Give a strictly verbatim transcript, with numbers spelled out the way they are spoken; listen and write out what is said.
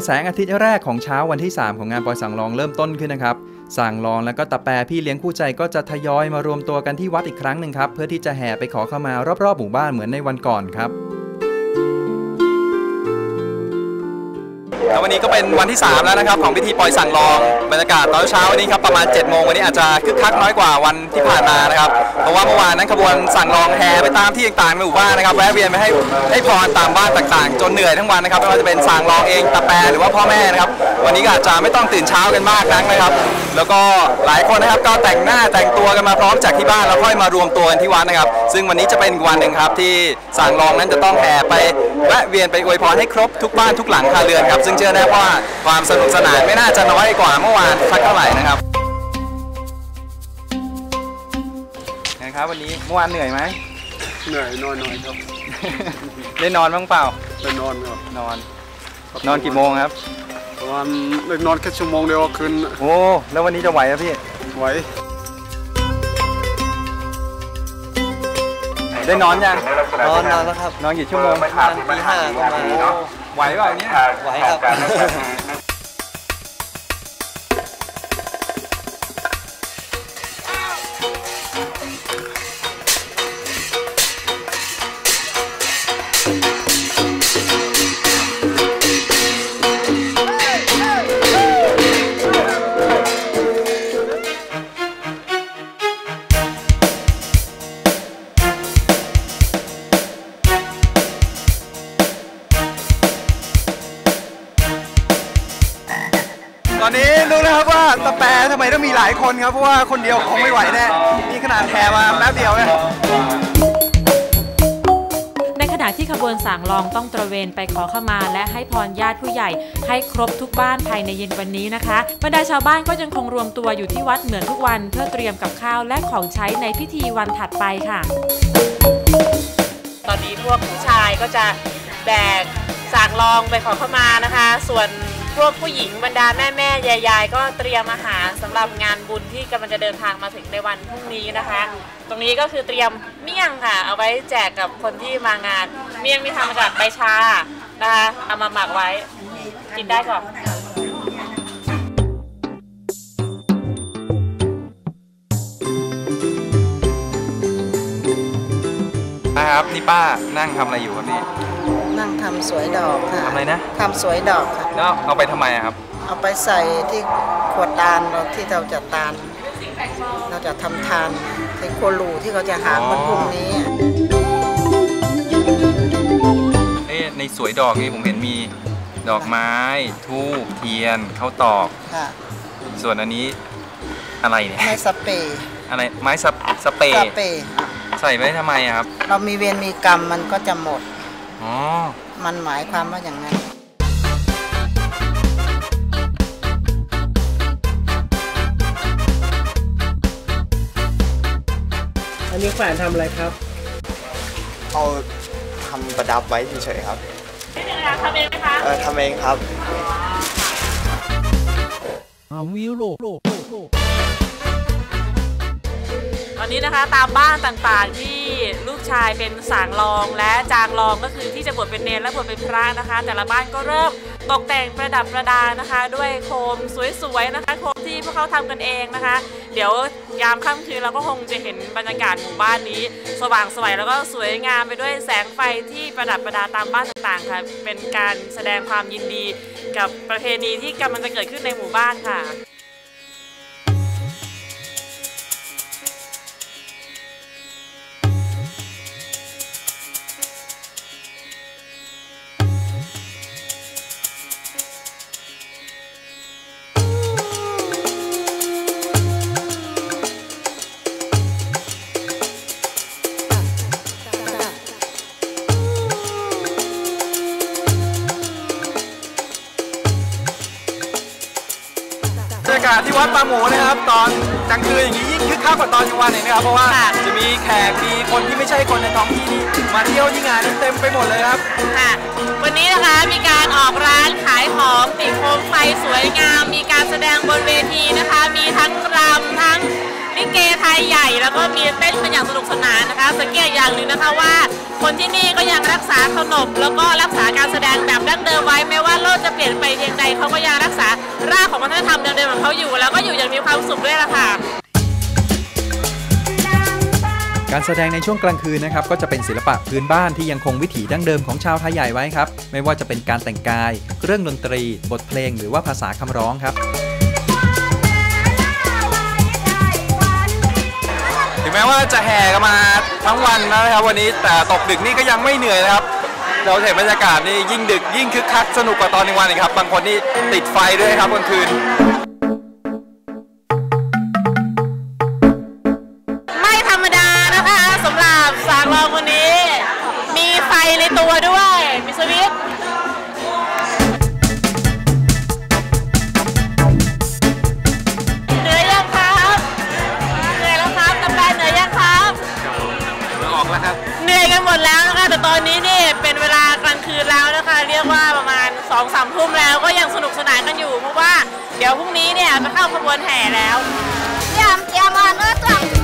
แสงอาทิตย์แรกของเช้าวันที่สามของงานปอยสั่งลองเริ่มต้นขึ้นนะครับสั่งลองแล้วก็ตะแปรพี่เลี้ยงคู่ใจก็จะทยอยมารวมตัวกันที่วัดอีกครั้งหนึ่งครับเพื่อที่จะแห่ไปขอเข้ามารอบๆหมู่บ้านเหมือนในวันก่อนครับแล้ววันนี้ก็เป็นวันที่สามแล้วนะครับของพิธีปล่อยสั่งลองบรรยากาศตอนเช้าวันนี้ครับประมาณเจ็ดโมงวันนี้อาจจะคึกคักน้อยกว่าวันที่ผ่านมานะครับเพราะว่าเมื่อวานนั้นขบวนสั่งลองแห่ไปตามที่ต่างๆในหมู่บ้านนะครับแวะเวียนไปให้ให้พรตามบ้านต่างๆจนเหนื่อยทั้งวันนะครับไม่ว่าจะเป็นสั่งลองเองตะแปรหรือว่าพ่อแม่นะครับวันนี้ก็อาจจะไม่ต้องตื่นเช้ากันมากนักนะครับแล้วก็หลายคนนะครับก็แต่งหน้าแต่งตัวกันมาพร้อมจากที่บ้านแล้วค่อยมารวมตัวกันที่วัดนะครับซึ่งวันนี้จะเป็นวันหนึ่งครับที่สั่งลองนั้นจะต้องแห่ไปแวะเวียนไปอวยพรให้ครบทุกบ้านทุกหลังคาเรือนครับซึ่งเชื่อแน่ว่าความสนุกสนานไม่น่าจะน้อยกว่าเมื่อวานสักเท่าไหร่นะครับนะครับวันนี้เมื่อวานเหนื่อยไหมเหนื่อยนอนหน่อยครับได้นอนบ้างเปล่าได้นอนครับนอนนอนกี่โมงครับประมาณได้นอนแค่ชั่วโมงเดียวคืนโอ้แล้ววันนี้จะไหวไหมพี่ไหวได้นอนยังนอนนอนแล้วครับนอนกี่ชั่วโมงประมาณตีห้าประมาณไหวป่ะเนี่ยไหวครับตอนนี้รู้แล้วครับว่าตะแปรทำไมต้องมีหลายคนครับเพราะว่าคนเดียวคงไม่ไหวแน่นี่ขนาดแห่มาแป๊บเดียวเลยในขณะที่ขบวนสั่งลองต้องตระเวนไปขอขมาและให้พรญาติผู้ใหญ่ให้ครบทุกบ้านภายในเย็นวันนี้นะคะบรรดาชาวบ้านก็ยังคงรวมตัวอยู่ที่วัดเหมือนทุกวันเพื่อเตรียมกับข้าวและของใช้ในพิธีวันถัดไปค่ะตอนนี้พวกผู้ชายก็จะแบกสั่งลองไปขอขมานะคะส่วนพวกผู้หญิงบรรดาแม่แม่ยายยก็เตรียมอาหารสำหรับงานบุญที่กำลังจะเดินทางมาถึงในวันพรุ่งนี้นะคะตรงนี้ก็คือเตรียมเมี่ยงค่ะเอาไว้แจกกับคนที่มางานเมี่ยงมีทำมาจากใบชานะคะเอามาหมักไว้กินได้ก่อนนะครับนี่ป้านั่งทำอะไรอยู่ครับนี่นั่งทำสวยดอกค่ะทำอะไรนะทำสวยดอกค่ะแล้วเอาไปทำไมครับเอาไปใส่ที่ขวดตาลเราที่เราจะตาลเราจะทำทานในโคลูที่เขาจะหาวันพรุ่งนี้เอ๊ะในสวยดอกนี่ผมเห็นมีดอกไม้ธูปเทียนข้าวตอกค่ะส่วนอันนี้อะไรเนี่ยไม้สเปรย์อะไรไม้สเปรย์ใส่ไว้ทำไมครับเรามีเวรมีกรรมมันก็จะหมดอ๋อมันหมายความว่าอย่างนั้นอันนี้แขวนทำอะไรครับเอาทำประดับไว้เฉยๆครับทำเองไหมคะเออทำเองครับวิวโลตอนนี้นะคะตามบ้านต่างๆที่ลูกชายเป็นสางรองและจางรองก็คือที่จะบวชเป็นเนรและบวชเป็นพระนะคะแต่ละบ้านก็เริ่มตกแต่งประดับประดานะคะด้วยโคมสวยๆนะคะโคมที่พวกเขาทำกันเองนะคะเดี๋ยวยามค่ำคืนเราก็คงจะเห็นบรรยากาศหมู่บ้านนี้สว่างสวยแล้วก็สวยงามไปด้วยแสงไฟที่ประดับประดาตามบ้านต่างๆค่ะเป็นการแสดงความยินดีกับประเพณีที่กำลังจะเกิดขึ้นในหมู่บ้านค่ะบรรยากาศที่วัดปลาหมูนะครับตอนกลางคืนอย่างนี้ยิ่งคึกคักกว่าตอนกลางวันอีกนะครับเพราะว่าจะมีแขกมีคนที่ไม่ใช่คนในท้องที่นี่มาเที่ยวที่งานนี้เต็มไปหมดเลยครับค่ะวันนี้นะคะมีการออกร้านขายของติดโคมไฟสวยงามมีการแสดงบนเวทีนะคะมีทั้งรำทั้งลิเกไทยใหญ่แล้วก็มีเต้นกันอย่างสนุกสนานนะคะสังเกตอย่างหนึ่งนะคะว่าคนที่นี่ก็ยังรักษาขนบแล้วก็รักษาการแสดงแบบดั้งเดิมไว้แม้ว่าโลกจะเปลี่ยนไปเพียงใดเขาก็ยังรักษารากของวัฒนธรรมเดิมๆของเขาอยู่แล้วก็อยู่อย่างมีความสุขด้วยล่ะค่ะการแสดงในช่วงกลางคืนนะครับก็จะเป็นศิลปะพื้นบ้านที่ยังคงวิถีดั้งเดิมของชาวไทยใหญ่ไว้ครับไม่ว่าจะเป็นการแต่งกายเครื่องดนตรีบทเพลงหรือว่าภาษาคำร้องครับถึงแม้ว่าจะแห่กันมาทั้งวันนะครับวันนี้แต่ตกดึกนี่ก็ยังไม่เหนื่อยนะครับเราเห็นบรรยากาศนี่ยิ่งดึกยิ่งคึกคักสนุกกว่าตอนกลางวันอีกครับบางคนนี่ติดไฟด้วยครับกลางคืนสางรองคนนี้มีไฟในตัวด้วยมีสวิตช์เหนื่อยยังครับเหนื่อยแล้วครับกำลังเหนื่อยยังครับออกแล้วครับเหนื่อยกันหมดแล้วนะคะแต่ตอนนี้นี่เป็นเวลากลางคืนแล้วนะคะเรียกว่าประมาณสองสามทุ่มแล้วก็ยังสนุกสนานกันอยู่เพราะว่าเดี๋ยวพรุ่งนี้เนี่ยจะเข้าขบวนแห่แล้วเตรียมเตรียมมาเนื้อตัว